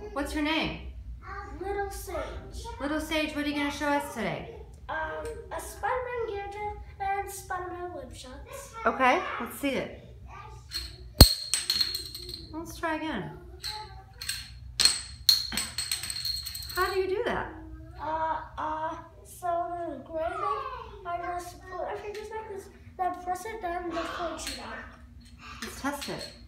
What's your name? Little Sage. Little Sage, what are you going to show us today? A Spider-Man gadget and Spider-Man whip shots. Okay, let's see it. Let's try again. How do you do that? So the gray thing, I just put my fingers like this, then press it, then the point shoot out. Let's test it.